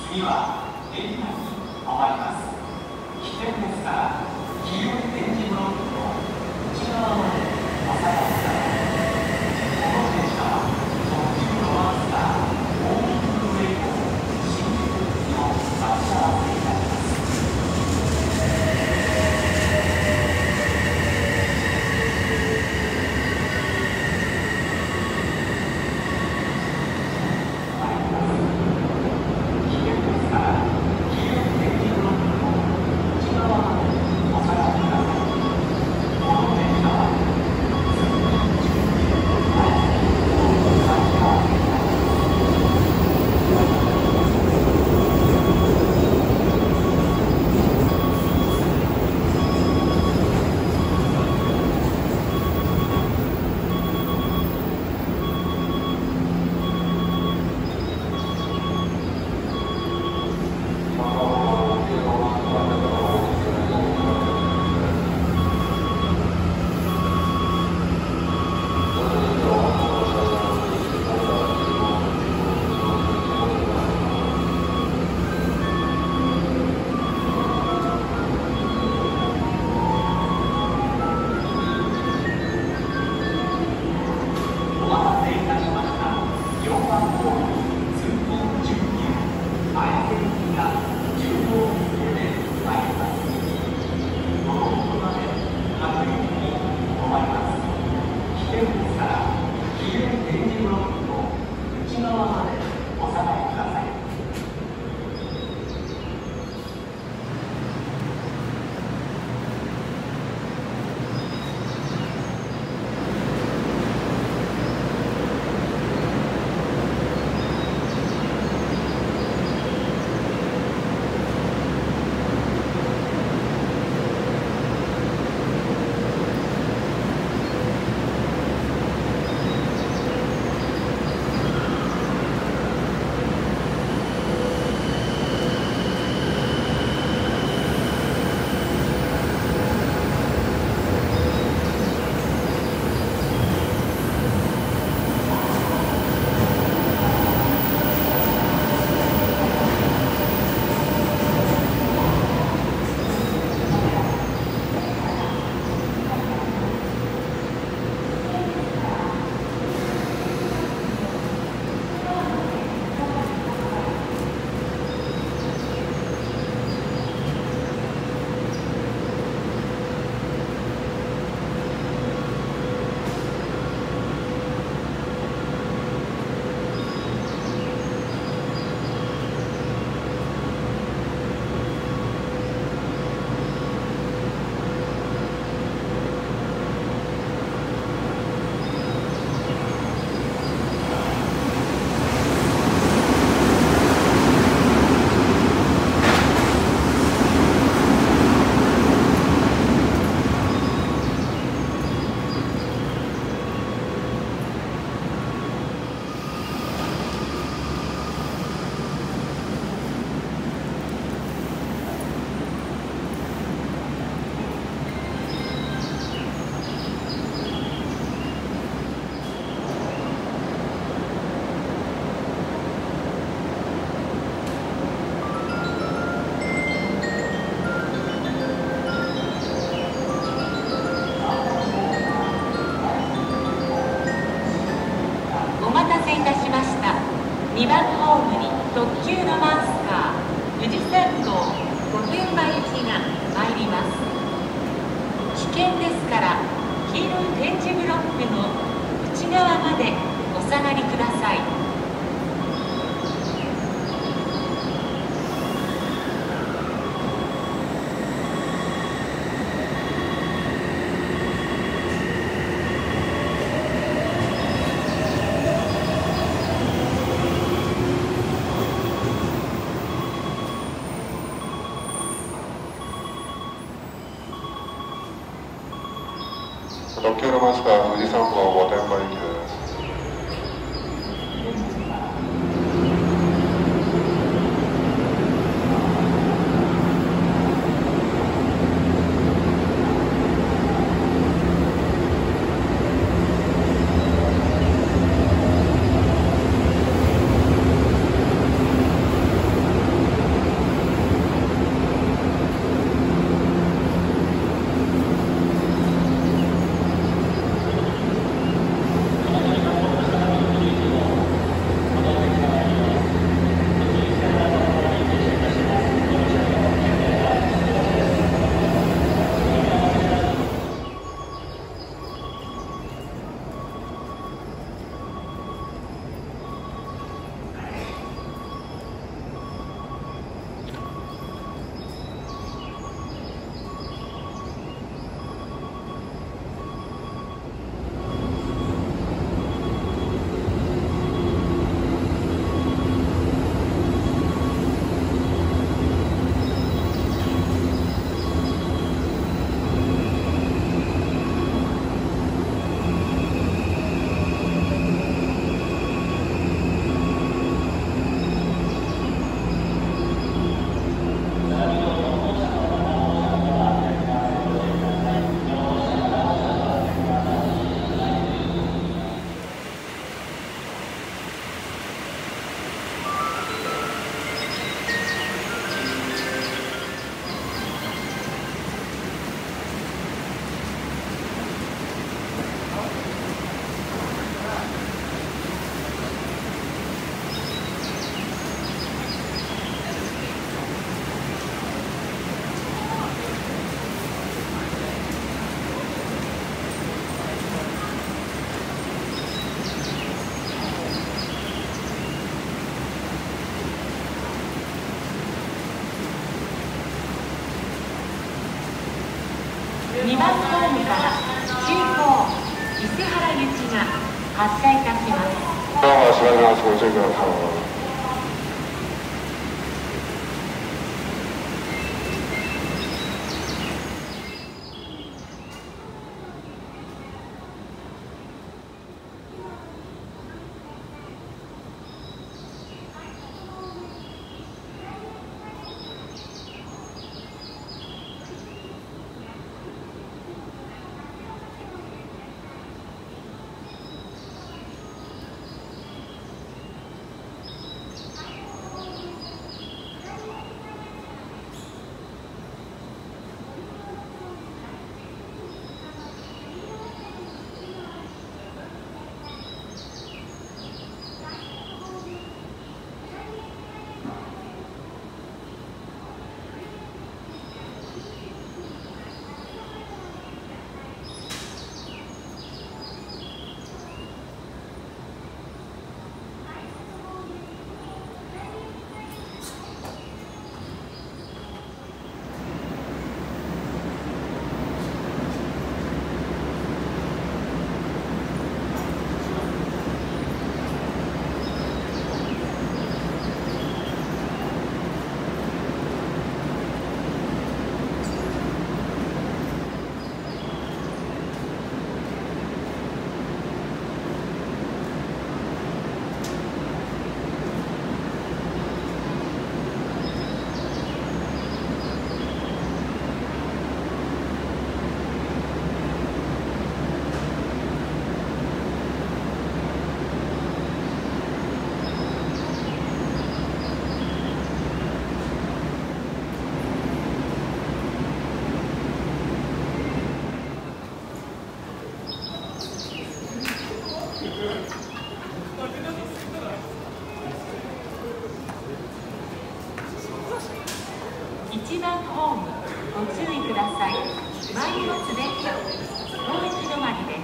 次は駅内に止まります。危険ですから黄色い点字ブロックの内側までお下がりください。この電車は特急ロマンスターウォーキングウェイと新宿駅の待ち合わせになります。 2番ホームに特急ロマンスカー富士山号御殿場行きが参ります。危険ですから黄色い点字ブロックの内側までお下がりください。 特急ロマンスカー富士山号御殿場行きです。 2番ホームから急行伊勢原行きが発車いたします。 那么请大家从这个 1番ホームご注意ください。参ります電車当駅止まりです。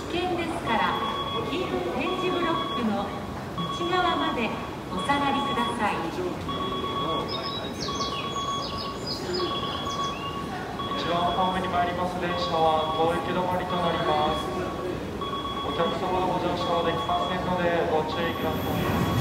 危険ですから黄色い点字ブロックの内側までお下がりください。 1番ホームに参ります電車は当駅止まりとなります。お客様のご乗車はできませんのでご注意ください。